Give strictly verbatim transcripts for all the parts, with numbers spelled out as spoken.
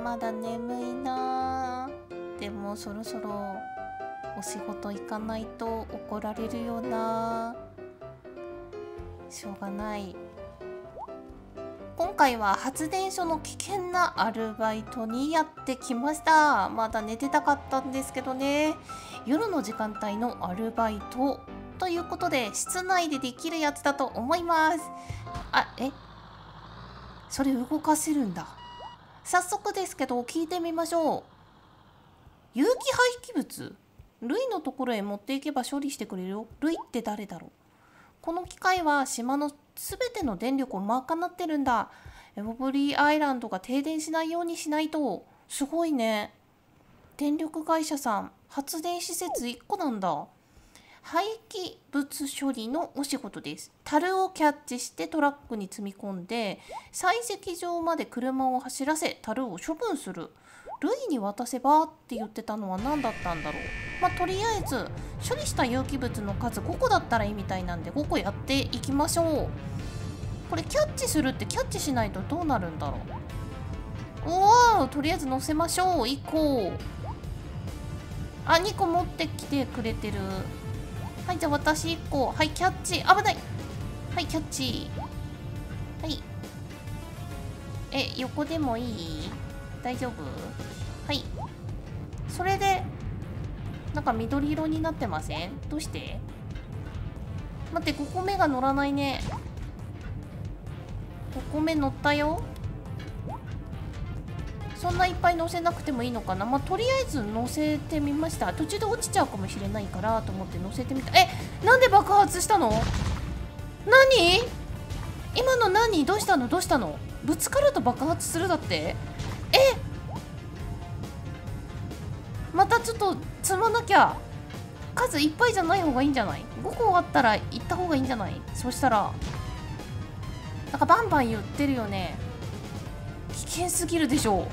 まだ眠いな。でもそろそろお仕事行かないと怒られるよな。しょうがない。今回は発電所の危険なアルバイトにやってきました。まだ寝てたかったんですけどね。夜の時間帯のアルバイトということで室内でできるやつだと思います。あ、えそれ動かせるんだ。早速ですけど聞いてみましょう。有機廃棄物、ルイのところへ持っていけば処理してくれるよ。ルイって誰だろう。この機械は島のすべての電力を賄ってるんだ。エボブリーアイランドが停電しないようにしないと。すごいね。電力会社さん、発電施設いっこなんだ。廃棄物処理のお仕事です。樽をキャッチしてトラックに積み込んで採石場まで車を走らせ樽を処分する。ルイに渡せばって言ってたのは何だったんだろう。まあとりあえず処理した有機物の数ごこだったらいいみたいなんでごこやっていきましょう。これキャッチするってキャッチしないとどうなるんだろう。おお、とりあえず乗せましょう。いっこ。あ、にこ持ってきてくれてる。はい、じゃあ私いっこ。はい、キャッチ。危ない。はい、キャッチ。はい。え、横でもいい？大丈夫？はい。それで、なんか緑色になってません？どうして？待って、ごこめが乗らないね。ごこめ乗ったよ。そんないっぱい乗せなくてもいいのかな。まあ、とりあえず乗せてみました。途中で落ちちゃうかもしれないからと思って乗せてみた。え、なんで爆発したの？何？今の何？どうしたの？どうしたの？ぶつかると爆発するだって。え、またちょっと積まなきゃ。数いっぱいじゃない方がいいんじゃない？ ご 個あったら行った方がいいんじゃない？そしたらなんかバンバン言ってるよね。危険すぎるでしょう。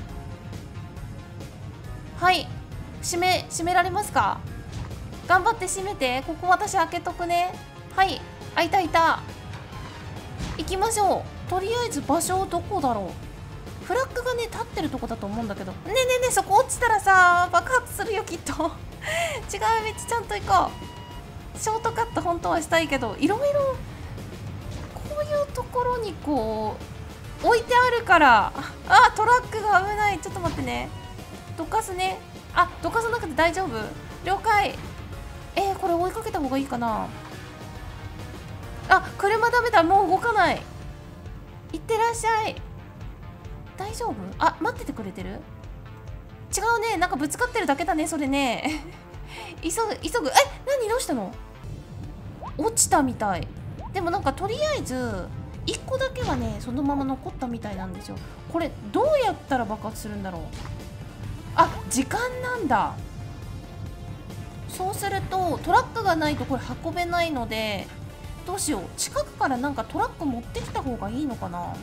はい、閉め閉められますか？頑張って閉めて。ここ私開けとくね。はい、開いた開いた。行きましょう。とりあえず場所どこだろう。フラッグがね立ってるとこだと思うんだけど。ねえねえねえ、そこ落ちたらさ爆発するよきっと。違う道ちゃんと行こう。ショートカット本当はしたいけど、いろいろこういうところにこう置いてあるから。あ、トラックが危ない。ちょっと待ってね。どかすね。あ、どかさなくて大丈夫。了解。えー、これ追いかけた方がいいかな。あ、車ダメだ。もう動かない。いってらっしゃい。大丈夫？あ、待っててくれてる？違うね。なんかぶつかってるだけだねそれね。急ぐ急ぐ。え、何？どうしたの？落ちたみたい。でもなんかとりあえずいっこだけはねそのまま残ったみたいなんですよ。これどうやったら爆発するんだろう。あ、時間なんだ。そうするとトラックがないとこれ運べないので、どうしよう。近くからなんかトラック持ってきた方がいいのかな。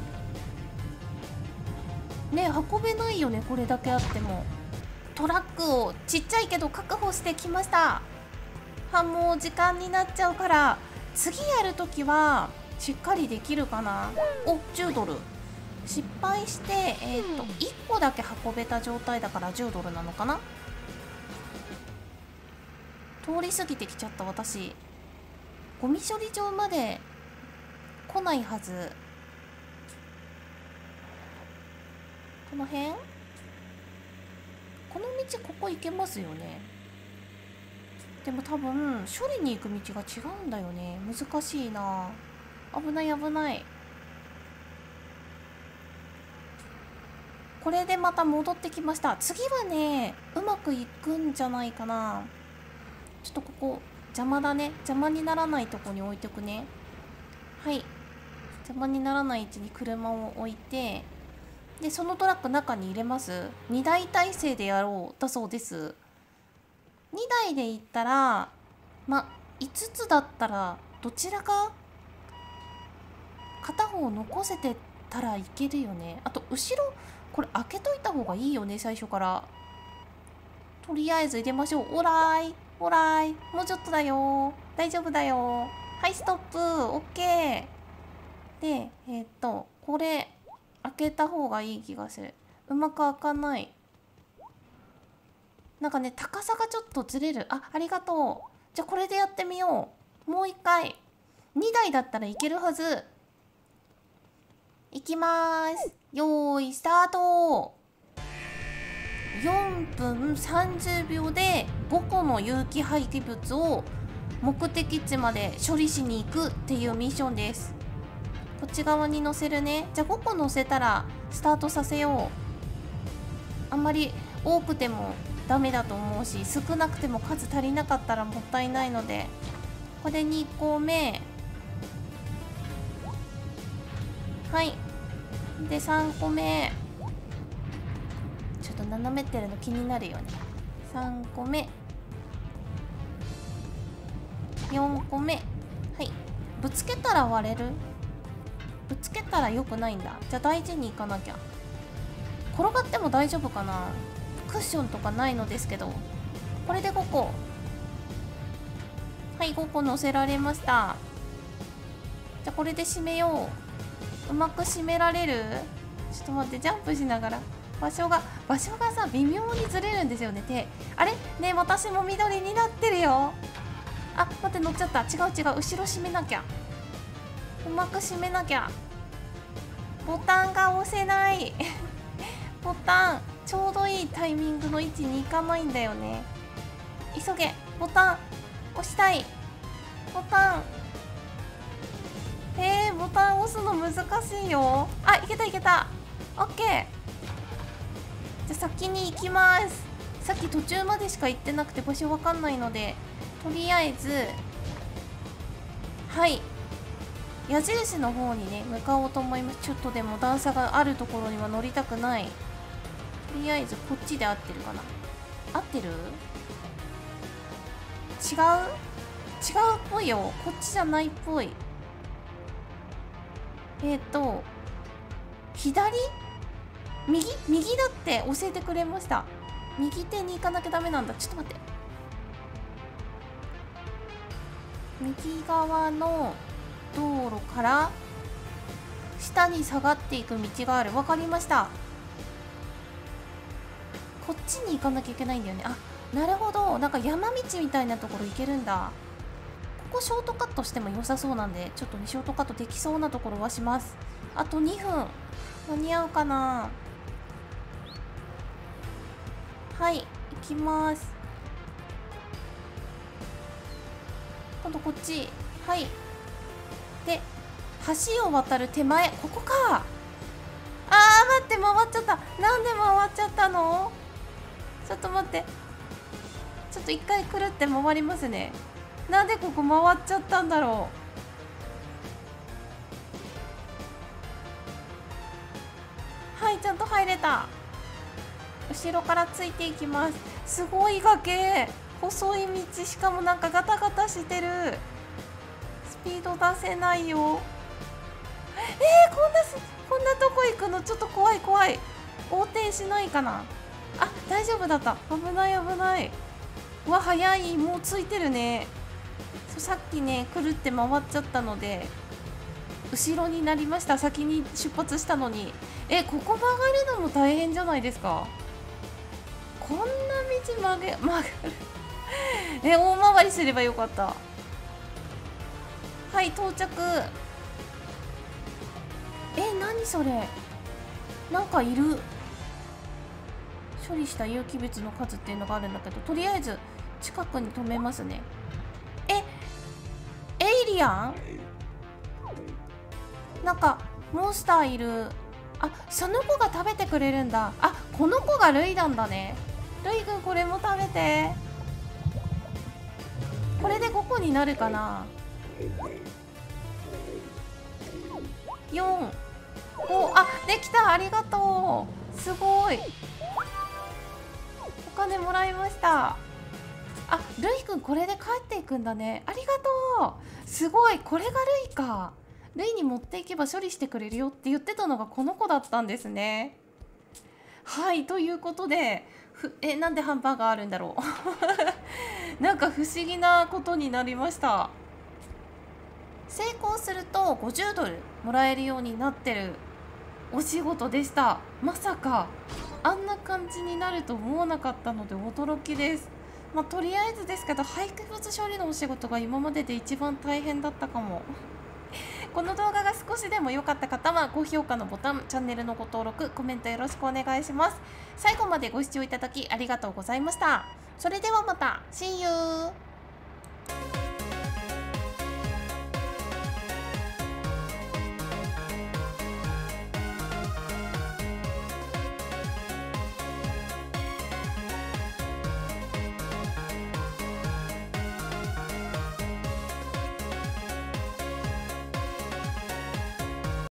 ね、運べないよねこれだけあっても。トラックをちっちゃいけど確保してきました。は、もう時間になっちゃうから次やるときはしっかりできるかな。お、じゅうドル。失敗して、えー、といっこだけ運べた状態だからじゅうドルなのかな。通り過ぎてきちゃった私。ゴミ処理場まで来ないはず。この辺？この道ここ行けますよね。でも多分処理に行く道が違うんだよね。難しいな。危ない危ない。これでまた戻ってきました。次はねうまくいくんじゃないかな。ちょっとここ邪魔だね。邪魔にならないとこに置いておくね。はい、邪魔にならない位置に車を置いて、でそのトラック中に入れます。にだい体制でやろうだそうです。にだいで行ったらまいつつだったらどちらか片方残せてたらいけるよね。あと後ろこれ開けといた方がいいよね最初から。とりあえず入れましょう。オーライオーライ、もうちょっとだよ。大丈夫だよ。はい、ストップ。オッケー。でえー、っとこれ開けた方がいい気がする。 うまく開かない。なんかね、高さがちょっとずれる。あ、ありがとう。じゃあこれでやってみよう。もう一回。にだいだったらいけるはず。いきまーす。よーいスタート。よんぷんさんじゅうびょうでごこの有機廃棄物を目的地まで処理しに行くっていうミッションです。こっち側に乗せるね。じゃあごこ乗せたらスタートさせよう。あんまり多くてもダメだと思うし、少なくても数足りなかったらもったいないので、これにこめ、はいでさんこめ、ちょっと斜めってるの気になるよね。さんこめ、よんこめ、はい。ぶつけたら割れる？ぶつけたら良くないんだ。じゃあ大事にいかなきゃ。転がっても大丈夫かな。クッションとかないのですけど。これでごこ。はい、ごこ乗せられました。じゃあこれで締めよう。うまく締められる？ちょっと待って、ジャンプしながら。場所が場所がさ、微妙にずれるんですよね。手あれね、私も緑になってるよ。あ、待って、乗っちゃった。違う違う、後ろ締めなきゃ。うまく締めなきゃ。ボタンが押せないボタンちょうどいいタイミングの位置に行かないんだよね。急げ、ボタン押したい。ボタンえー、ボタン押すの難しいよ。あ、いけたいけた。オッケー。じゃあ先に行きます。さっき途中までしか行ってなくて場所わかんないので、とりあえずはい矢印の方にね向かおうと思います。ちょっとでも段差があるところには乗りたくない。とりあえずこっちで合ってるかな。合ってる？違う？違うっぽいよ。こっちじゃないっぽい。えっと左？右？右だって教えてくれました。右手に行かなきゃダメなんだ。ちょっと待って。右側の道路から下に下がっていく道がある。わかりました。こっちに行かなきゃいけないんだよね。あ、なるほど。なんか山道みたいなところ行けるんだ。ここショートカットしても良さそうなんで、ちょっとねショートカットできそうなところはします。あとにふん間に合うかな。はい、行きます。今度こっち。はい。で橋を渡る手前、ここか。あー待って、回っちゃった。なんで回っちゃったの？ちょっと待って、ちょっと一回くるって回りますね。なんでここ回っちゃったんだろう。はい、ちゃんと入れた。後ろからついていきます。すごい崖、細い道、しかもなんかガタガタしてる。スピード出せないよ。えー、こんなすこんなとこ行くのちょっと怖い怖い。横転しないかな。あ、大丈夫だった。危ない危ない。うわ、早い。もうついてるね。そう、さっきねくるって回っちゃったので後ろになりました。先に出発したのに。え、ここ曲がるのも大変じゃないですか。こんな道曲げ曲がるえ、大回りすればよかった。はい、到着。え、何それ。なんかいる。処理した有機物の数っていうのがあるんだけど、とりあえず近くに止めますね。え、エイリアン？なんかモンスターいる。あ、その子が食べてくれるんだ。あ、この子がルイなんだね。ルイくんこれも食べて。これでごこになるかな。よん、ご、あ、できた。ありがとう。すごい。お金もらいました。あ、ルイくんこれで帰っていくんだね。ありがとう。すごい。これがルイか。ルイに持っていけば処理してくれるよって言ってたのがこの子だったんですね。はい、ということで、ふえ、なんでハンバーガーあるんだろうなんか不思議なことになりました。成功するとごじゅうドルもらえるようになってる。 お仕事でした。まさかあんな感じになると思わなかったので驚きです。まあ、とりあえずですけど廃棄物処理のお仕事が今までで一番大変だったかも。この動画が少しでも良かった方は高評価のボタン、チャンネルのご登録、コメントよろしくお願いします。最後までご視聴いただきありがとうございました。それではまた See you!